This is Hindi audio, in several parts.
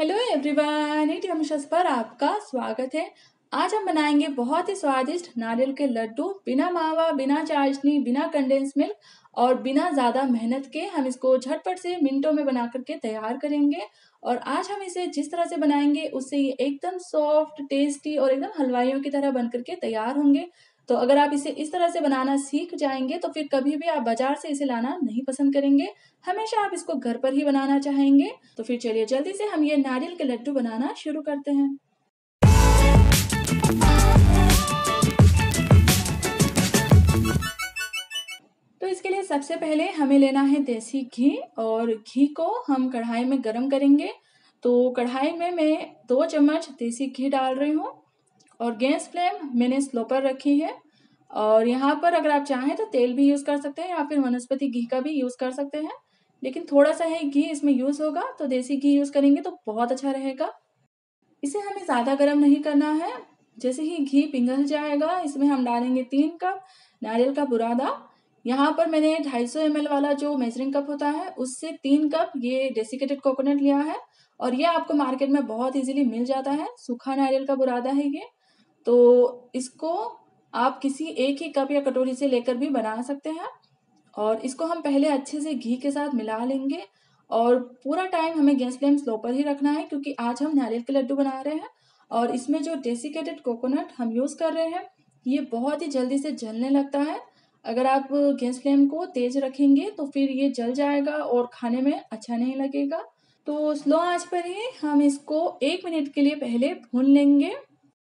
हेलो एवरीवन, इट हमेशा पर आपका स्वागत है। आज हम बनाएंगे बहुत ही स्वादिष्ट नारियल के लड्डू। बिना मावा, बिना चाशनी, बिना कंडेंस मिल्क और बिना ज़्यादा मेहनत के हम इसको झटपट से मिनटों में बना करके तैयार करेंगे। और आज हम इसे जिस तरह से बनाएंगे उससे ये एकदम सॉफ्ट, टेस्टी और एकदम हलवाइयों की तरह बन करके तैयार होंगे। तो अगर आप इसे इस तरह से बनाना सीख जाएंगे तो फिर कभी भी आप बाजार से इसे लाना नहीं पसंद करेंगे। हमेशा आप इसको घर पर ही बनाना चाहेंगे। तो फिर चलिए जल्दी से हम ये नारियल के लड्डू बनाना शुरू करते हैं। तो इसके लिए सबसे पहले हमें लेना है देसी घी, और घी को हम कढ़ाई में गरम करेंगे। तो कढ़ाई में मैं 2 चम्मच देसी घी डाल रही हूँ और गैस फ्लेम मैंने स्लो पर रखी है। और यहाँ पर अगर आप चाहें तो तेल भी यूज़ कर सकते हैं या फिर वनस्पति घी का भी यूज़ कर सकते हैं, लेकिन थोड़ा सा ही घी इसमें यूज़ होगा, तो देसी घी यूज़ करेंगे तो बहुत अच्छा रहेगा। इसे हमें ज़्यादा गर्म नहीं करना है। जैसे ही घी पिघल जाएगा इसमें हम डालेंगे 3 कप नारियल का बुरादा। यहाँ पर मैंने 250 ml वाला जो मेजरिंग कप होता है उससे 3 कप ये डेसिकेटेड कोकोनट लिया है, और ये आपको मार्केट में बहुत इजीली मिल जाता है। सूखा नारियल का बुरादा है ये। तो इसको आप किसी एक ही कप या कटोरी से लेकर भी बना सकते हैं। और इसको हम पहले अच्छे से घी के साथ मिला लेंगे, और पूरा टाइम हमें गैस फ्लेम स्लो पर ही रखना है क्योंकि आज हम नारियल के लड्डू बना रहे हैं। और इसमें जो डेसिकेटेड कोकोनट हम यूज़ कर रहे हैं ये बहुत ही जल्दी से जलने लगता है। अगर आप गैस फ्लेम को तेज रखेंगे तो फिर ये जल जाएगा और खाने में अच्छा नहीं लगेगा। तो स्लो आंच पर ही हम इसको 1 मिनट के लिए पहले भून लेंगे।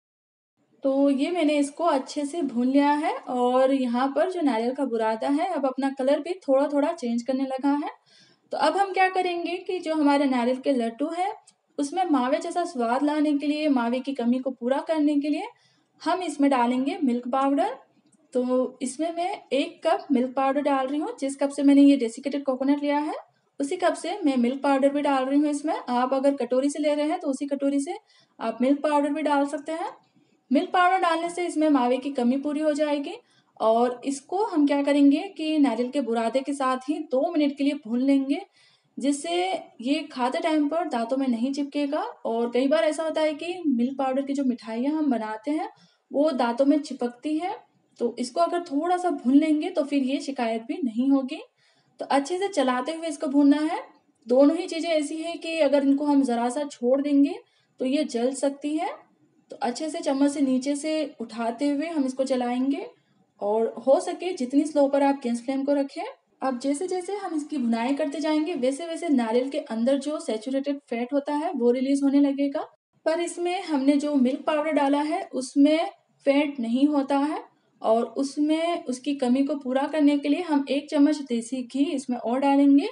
तो ये मैंने इसको अच्छे से भून लिया है, और यहाँ पर जो नारियल का बुरादा है अब अपना कलर भी थोड़ा थोड़ा चेंज करने लगा है। तो अब हम क्या करेंगे कि जो हमारे नारियल के लड्डू है उसमें मावे जैसा स्वाद लाने के लिए, मावे की कमी को पूरा करने के लिए हम इसमें डालेंगे मिल्क पाउडर। तो इसमें मैं 1 कप मिल्क पाउडर डाल रही हूँ। जिस कप से मैंने ये डेसिकेटेड कोकोनट लिया है उसी कप से मैं मिल्क पाउडर भी डाल रही हूँ इसमें। आप अगर कटोरी से ले रहे हैं तो उसी कटोरी से आप मिल्क पाउडर भी डाल सकते हैं। मिल्क पाउडर डालने से इसमें मावे की कमी पूरी हो जाएगी। और इसको हम क्या करेंगे कि नारियल के बुरादे के साथ ही 2 मिनट के लिए भून लेंगे, जिससे ये खाते टाइम पर दांतों में नहीं चिपकेगा। और कई बार ऐसा होता है कि मिल्क पाउडर की जो मिठाइयाँ हम बनाते हैं वो दांतों में चिपकती है। तो इसको अगर थोड़ा सा भून लेंगे तो फिर ये शिकायत भी नहीं होगी। तो अच्छे से चलाते हुए इसको भूनना है। दोनों ही चीज़ें ऐसी है कि अगर इनको हम ज़रा सा छोड़ देंगे तो ये जल सकती है। तो अच्छे से चम्मच से नीचे से उठाते हुए हम इसको चलाएंगे, और हो सके जितनी स्लो पर आप गैस फ्लेम को रखें। अब जैसे जैसे हम इसकी भुनाई करते जाएंगे वैसे वैसे नारियल के अंदर जो सैचुरेटेड फैट होता है वो रिलीज होने लगेगा। पर इसमें हमने जो मिल्क पाउडर डाला है उसमें फैट नहीं होता है, और उसमें उसकी कमी को पूरा करने के लिए हम 1 चम्मच देसी घी इसमें और डालेंगे,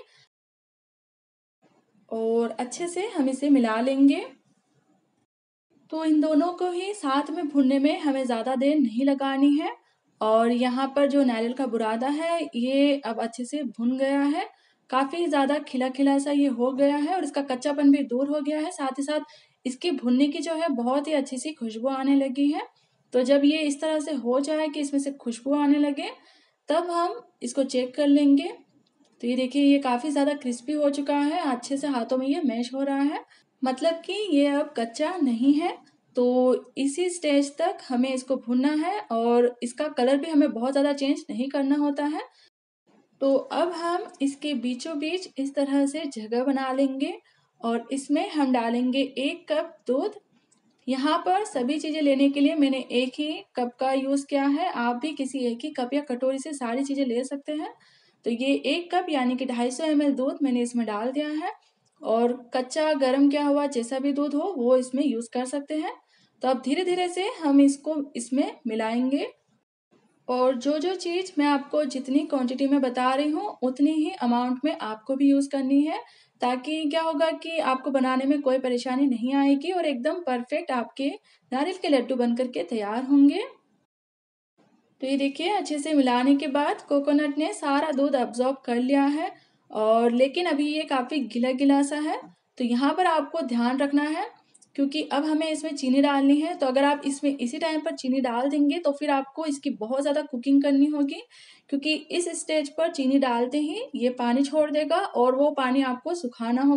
और अच्छे से हम इसे मिला लेंगे। तो इन दोनों को ही साथ में भूनने में हमें ज़्यादा देर नहीं लगानी है। और यहाँ पर जो नारियल का बुरादा है ये अब अच्छे से भुन गया है। काफ़ी ज़्यादा खिला खिला सा ये हो गया है और इसका कच्चापन भी दूर हो गया है। साथ ही साथ इसकी भुनने की जो है बहुत ही अच्छी सी खुशबू आने लगी है। तो जब ये इस तरह से हो जाए कि इसमें से खुशबू आने लगे तब हम इसको चेक कर लेंगे। तो ये देखिए ये काफ़ी ज़्यादा क्रिस्पी हो चुका है, अच्छे से हाथों में ये मैश हो रहा है, मतलब कि ये अब कच्चा नहीं है। तो इसी स्टेज तक हमें इसको भूनना है, और इसका कलर भी हमें बहुत ज़्यादा चेंज नहीं करना होता है। तो अब हम इसके बीचों बीच इस तरह से जगह बना लेंगे, और इसमें हम डालेंगे 1 कप दूध। यहाँ पर सभी चीज़ें लेने के लिए मैंने एक ही कप का यूज़ किया है। आप भी किसी एक ही कप या कटोरी से सारी चीज़ें ले सकते हैं। तो ये 1 कप यानी कि 250 ml दूध मैंने इसमें डाल दिया है, और कच्चा गर्म किया हुआ जैसा भी दूध हो वो इसमें यूज़ कर सकते हैं। तो अब धीरे धीरे से हम इसको इसमें मिलाएंगे, और जो जो चीज़ मैं आपको जितनी क्वांटिटी में बता रही हूँ उतनी ही अमाउंट में आपको भी यूज़ करनी है, ताकि क्या होगा कि आपको बनाने में कोई परेशानी नहीं आएगी और एकदम परफेक्ट आपके नारियल के लड्डू बन करके तैयार होंगे। तो ये देखिए अच्छे से मिलाने के बाद कोकोनट ने सारा दूध अब्जॉर्ब कर लिया है, और लेकिन अभी ये काफ़ी गिला गिला सा है। तो यहाँ पर आपको ध्यान रखना है क्योंकि अब हमें इसमें चीनी डालनी है। तो अगर आप इसमें इसी टाइम पर चीनी डाल देंगे तो फिर आपको इसकी बहुत ज़्यादा कुकिंग करनी होगी, क्योंकि इस स्टेज पर चीनी डालते ही ये पानी छोड़ देगा और वो पानी आपको सुखाना होगा।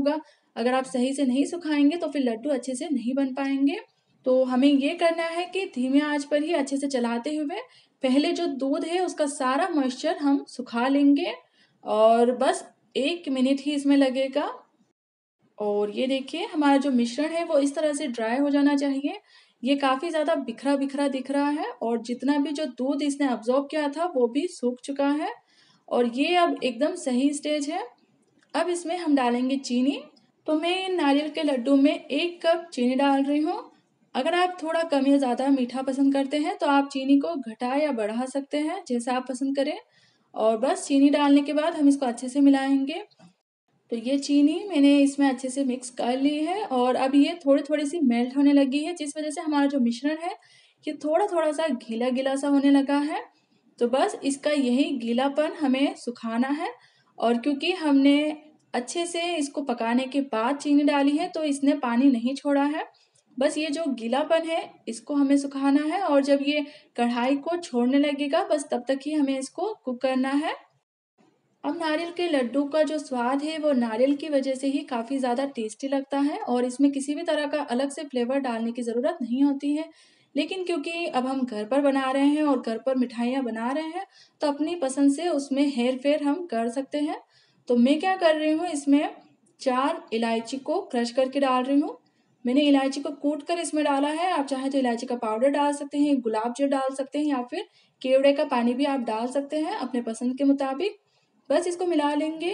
अगर आप सही से नहीं सुखाएंगे तो फिर लड्डू अच्छे से नहीं बन पाएंगे। तो हमें ये करना है कि धीमी आंच पर ही अच्छे से चलाते हुए पहले जो दूध है उसका सारा मॉइस्चर हम सुखा लेंगे और बस 1 मिनट ही इसमें लगेगा। और ये देखिए हमारा जो मिश्रण है वो इस तरह से ड्राई हो जाना चाहिए। ये काफ़ी ज़्यादा बिखरा बिखरा दिख रहा है और जितना भी जो दूध इसने अब्जॉर्ब किया था वो भी सूख चुका है और ये अब एकदम सही स्टेज है। अब इसमें हम डालेंगे चीनी। तो मैं नारियल के लड्डू में 1 कप चीनी डाल रही हूँ। अगर आप थोड़ा कम या ज़्यादा मीठा पसंद करते हैं तो आप चीनी को घटा या बढ़ा सकते हैं, जैसा आप पसंद करें। और बस चीनी डालने के बाद हम इसको अच्छे से मिलाएंगे। तो ये चीनी मैंने इसमें अच्छे से मिक्स कर ली है और अब ये थोड़ी-थोड़ी सी मेल्ट होने लगी है, जिस वज़ह से हमारा जो मिश्रण है ये थोड़ा-थोड़ा सा गीला-गीला सा होने लगा है। तो बस इसका यही गीलापन हमें सुखाना है और क्योंकि हमने अच्छे से इसको पकाने के बाद चीनी डाली है तो इसने पानी नहीं छोड़ा है। बस ये जो गीलापन है इसको हमें सुखाना है और जब ये कढ़ाई को छोड़ने लगेगा बस तब तक ही हमें इसको कुक करना है। अब नारियल के लड्डू का जो स्वाद है वो नारियल की वजह से ही काफ़ी ज़्यादा टेस्टी लगता है और इसमें किसी भी तरह का अलग से फ्लेवर डालने की ज़रूरत नहीं होती है। लेकिन क्योंकि अब हम घर पर बना रहे हैं और घर पर मिठाइयाँ बना रहे हैं तो अपनी पसंद से उसमें हेर-फेर हम कर सकते हैं। तो मैं क्या कर रही हूँ इसमें 4 इलायची को क्रश करके डाल रही हूँ। मैंने इलायची को कूट कर इसमें डाला है, आप चाहें तो इलायची का पाउडर डाल सकते हैं, गुलाब जल डाल सकते हैं या फिर केवड़े का पानी भी आप डाल सकते हैं अपने पसंद के मुताबिक। बस इसको मिला लेंगे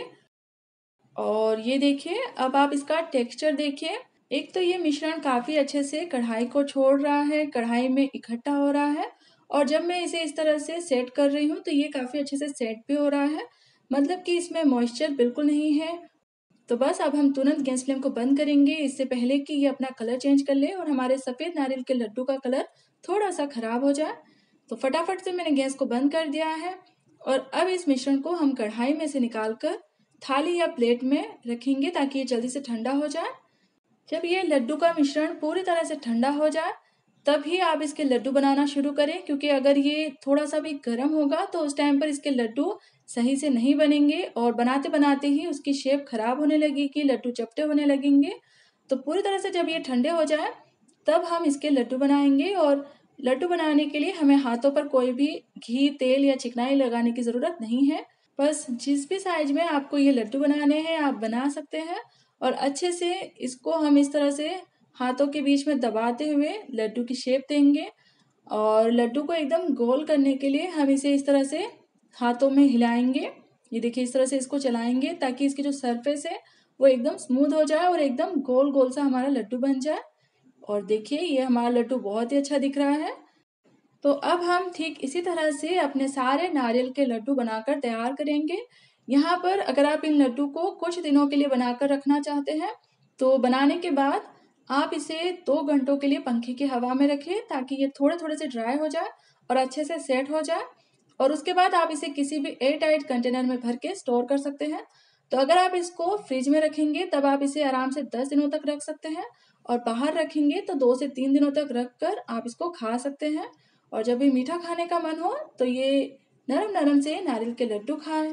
और ये देखिए अब आप इसका टेक्सचर देखिए। एक तो ये मिश्रण काफ़ी अच्छे से कढ़ाई को छोड़ रहा है, कढ़ाई में इकट्ठा हो रहा है और जब मैं इसे इस तरह से सेट कर रही हूँ तो ये काफ़ी अच्छे से सेट भी हो रहा है, मतलब कि इसमें मॉइस्चर बिल्कुल नहीं है। तो बस अब हम तुरंत गैस फ्लेम को बंद करेंगे इससे पहले कि ये अपना कलर चेंज कर ले और हमारे सफ़ेद नारियल के लड्डू का कलर थोड़ा सा ख़राब हो जाए। तो फटाफट से मैंने गैस को बंद कर दिया है और अब इस मिश्रण को हम कढ़ाई में से निकाल कर थाली या प्लेट में रखेंगे ताकि ये जल्दी से ठंडा हो जाए। जब ये लड्डू का मिश्रण पूरी तरह से ठंडा हो जाए तभी आप इसके लड्डू बनाना शुरू करें, क्योंकि अगर ये थोड़ा सा भी गर्म होगा तो उस टाइम पर इसके लड्डू सही से नहीं बनेंगे और बनाते बनाते ही उसकी शेप खराब होने लगेगी, लड्डू चपटे होने लगेंगे। तो पूरी तरह से जब ये ठंडे हो जाए तब हम इसके लड्डू बनाएंगे और लड्डू बनाने के लिए हमें हाथों पर कोई भी घी, तेल या चिकनाई लगाने की ज़रूरत नहीं है। बस जिस भी साइज में आपको ये लड्डू बनाने हैं आप बना सकते हैं और अच्छे से इसको हम इस तरह से हाथों के बीच में दबाते हुए लड्डू की शेप देंगे और लड्डू को एकदम गोल करने के लिए हम इसे इस तरह से हाथों में हिलाएंगे। ये देखिए इस तरह से इसको चलाएंगे ताकि इसकी जो सरफेस है वो एकदम स्मूथ हो जाए और एकदम गोल गोल सा हमारा लड्डू बन जाए। और देखिए ये हमारा लड्डू बहुत ही अच्छा दिख रहा है। तो अब हम ठीक इसी तरह से अपने सारे नारियल के लड्डू बनाकर तैयार करेंगे। यहाँ पर अगर आप इन लड्डू को कुछ दिनों के लिए बनाकर रखना चाहते हैं तो बनाने के बाद आप इसे 2 घंटों के लिए पंखे की हवा में रखें ताकि ये थोड़े-थोड़े से ड्राई हो जाए और अच्छे से सेट हो जाए और उसके बाद आप इसे किसी भी एयर टाइट कंटेनर में भर के स्टोर कर सकते हैं। तो अगर आप इसको फ्रिज में रखेंगे तब आप इसे आराम से 10 दिनों तक रख सकते हैं और बाहर रखेंगे तो 2 से 3 दिनों तक रख कर आप इसको खा सकते हैं। और जब भी मीठा खाने का मन हो तो ये नरम-नरम से नारियल के लड्डू खाएँ।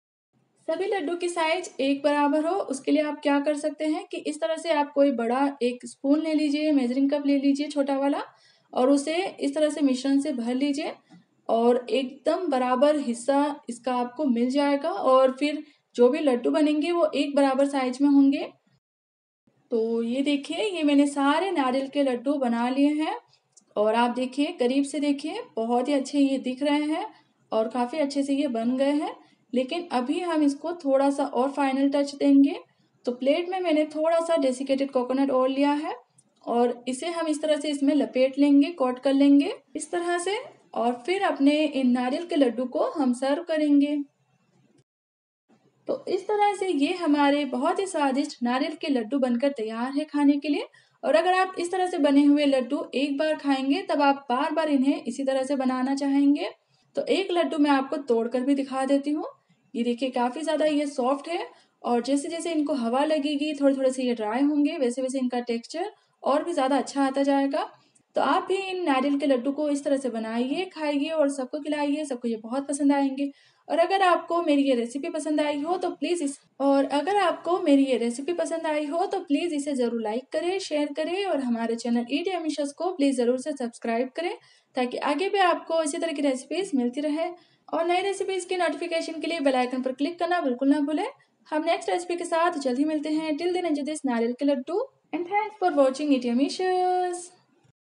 सभी लड्डू की साइज एक बराबर हो उसके लिए आप क्या कर सकते हैं कि इस तरह से आप कोई बड़ा एक स्पून ले लीजिए, मेजरिंग कप ले लीजिए छोटा वाला और उसे इस तरह से मिश्रण से भर लीजिए और एकदम बराबर हिस्सा इसका आपको मिल जाएगा और फिर जो भी लड्डू बनेंगे वो एक बराबर साइज में होंगे। तो ये देखिए ये मैंने सारे नारियल के लड्डू बना लिए हैं और आप देखिए करीब से देखिए बहुत ही अच्छे ये दिख रहे हैं और काफ़ी अच्छे से ये बन गए हैं। लेकिन अभी हम इसको थोड़ा-सा और फाइनल टच देंगे। तो प्लेट में मैंने थोड़ा-सा डेसिकेटेड कोकोनट ऑयल लिया है और इसे हम इस तरह से इसमें लपेट लेंगे, कोट कर लेंगे इस तरह से और फिर अपने इन नारियल के लड्डू को हम सर्व करेंगे। तो इस तरह से ये हमारे बहुत ही स्वादिष्ट नारियल के लड्डू बनकर तैयार है खाने के लिए। और अगर आप इस तरह से बने हुए लड्डू एक बार खाएंगे तब आप बार-बार इन्हें इसी तरह से बनाना चाहेंगे। तो एक लड्डू मैं आपको तोड़कर भी दिखा देती हूँ। ये देखिए काफ़ी ज़्यादा ये सॉफ्ट है और जैसे-जैसे इनको हवा लगेगी थोड़े-थोड़े से ये ड्राई होंगे वैसे-वैसे इनका टेक्सचर और भी ज़्यादा अच्छा आता जाएगा। तो आप भी इन नारियल के लड्डू को इस तरह से बनाइए, खाइए और सबको खिलाइए, सबको ये बहुत पसंद आएँगे। और अगर आपको मेरी ये रेसिपी पसंद आई हो तो प्लीज़ इसे ज़रूर लाइक करें, शेयर करें और हमारे चैनल ईट यम्मी को प्लीज़ ज़रूर से सब्सक्राइब करें ताकि आगे भी आपको इसी तरह की रेसिपीज़ मिलती रहे। और नई रेसिपीज़ की नोटिफिकेशन के लिए बेल आइकन पर क्लिक करना बिल्कुल ना भूलें। हम नेक्स्ट रेसिपी के साथ जल्द ही मिलते हैं। टिल देन एंजॉय दिस नारियल के laddoo and thanks for watching Eat yummy.